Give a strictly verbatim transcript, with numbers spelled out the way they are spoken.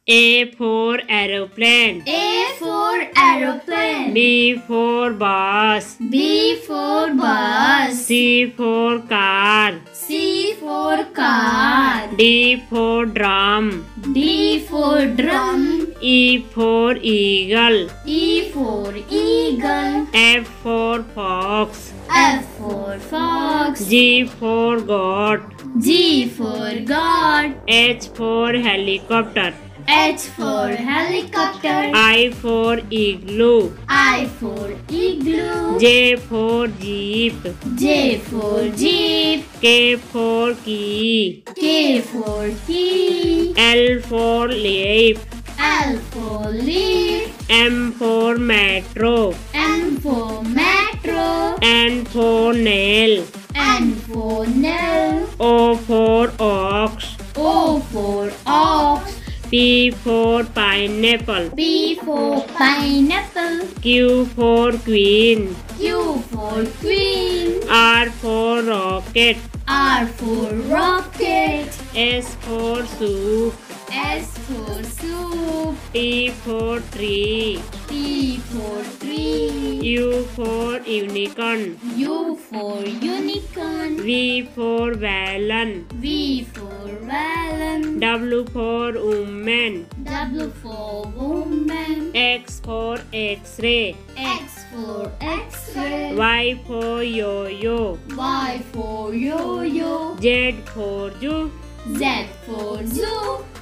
A for aeroplane. A for aeroplane. B for bus. B for bus. C for car. C for car. D for drum. D for drum. E for eagle. E for eagle. F for fox. F for fox. G for goat. G for god. H for helicopter. H for helicopter. I for igloo. I for igloo. J for jeep. J for jeep. K for key. K for key. L for leaf. L for leaf. M for metro. M for metro. N for nail. N for nail. O for ox. O for ox. P for pineapple. P for pineapple. Q for queen. Q for queen. R for rocket. R for rocket. S for soup. S for soup. T for tree. T for tree. U for unicorn. U for unicorn. V for balloon. V for balloon. W for woman. W for woman. X for X-ray. X for X-ray. Y for yo-yo. Y for yo-yo. Z for zoo. Z for zoo.